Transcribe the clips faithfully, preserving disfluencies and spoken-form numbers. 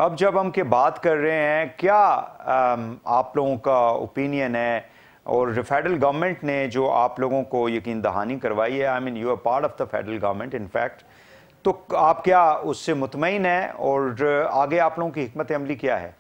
अब जब हम के बात कर रहे हैं, क्या अम, आप लोगों का ओपिनियन है, और फेडरल गवर्नमेंट ने जो आप लोगों को यकीन दहानी करवाई है, I mean you are part of the federal government in fact, तो आप क्या उससे मुतमईन हैं और आगे आप लोगों की हिकमत अमली क्या है?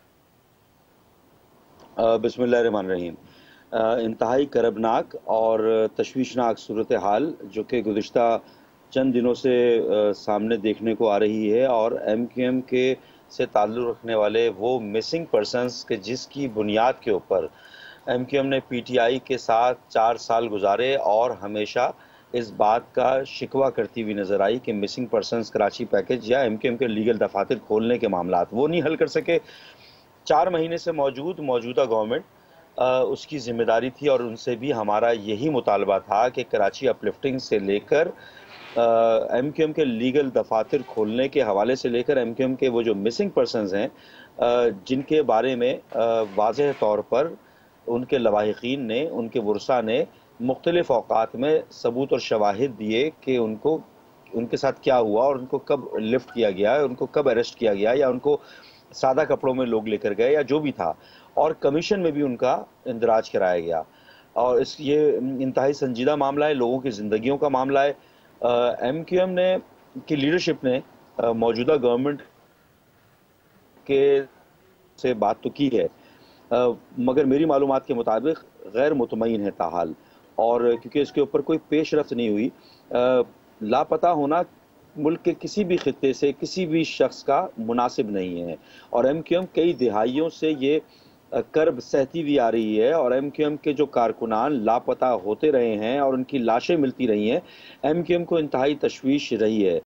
बिस्मिल्लाहिर्रहमानिर्रहीम। इंतहाई करबनाक और तशवीशनाक सूरत हाल जो कि गुज़िश्ता चंद दिनों से अ, सामने देखने को आ रही है, और एम क्यू एम के से ताल्लुक़ रखने वाले वो मिसिंग पर्सनस के जिसकी बुनियाद के ऊपर एम क्यू एम ने पी टी आई के साथ चार साल गुजारे और हमेशा इस बात का शिकवा करती हुई नज़र आई कि मिसिंग पर्सनस कराची पैकेज या एम क्यू एम के लीगल दफातर खोलने के मामलात वो नहीं हल कर सके। चार महीने से मौजूद मौजूदा गवर्नमेंट उसकी ज़िम्मेदारी थी, और उनसे भी हमारा यही मुतालबा था कि कराची अपलिफ्टिंग से लेकर एम क्यू एम के लीगल दफातर खोलने के हवाले से लेकर एम क्यू एम के वो जो मिसिंग पर्सनस हैं, अ, जिनके बारे में वाज़ेह तौर पर उनके लवाहिकीन ने, उनके वर्सा ने मुख्तलिफ औकात में सबूत और शवाहिद दिए कि उनको उनके साथ क्या हुआ और उनको कब लिफ्ट किया गया, उनको कब अरेस्ट किया गया, या उनको सादा कपड़ों में लोग लेकर गए, या जो भी था, और कमीशन में भी उनका इंदराज कराया गया। और इस ये इंतहाई संजीदा मामला है, लोगों की ज़िंदगियों का मामला है। एम क्यू एम ने की लीडरशिप ने अ, मौजूदा गवर्नमेंट के से बात तो की है, अ, मगर मेरी मालूमात के मुताबिक गैर मुतमईन है ताहाल, और क्योंकि इसके ऊपर कोई पेशरफ्त नहीं हुई। अ, लापता होना मुल्क के किसी भी खित्ते से किसी भी शख्स का मुनासिब नहीं है, और एम क्यू एम कई दिहाइयों से ये अ, कर्ब सहती हुई आ रही है, और एम क्यू एम के जो कारकुनान लापता होते रहे हैं और उनकी लाशें मिलती रही हैं, एम क्यू एम को इंतहाई तशवीश रही है।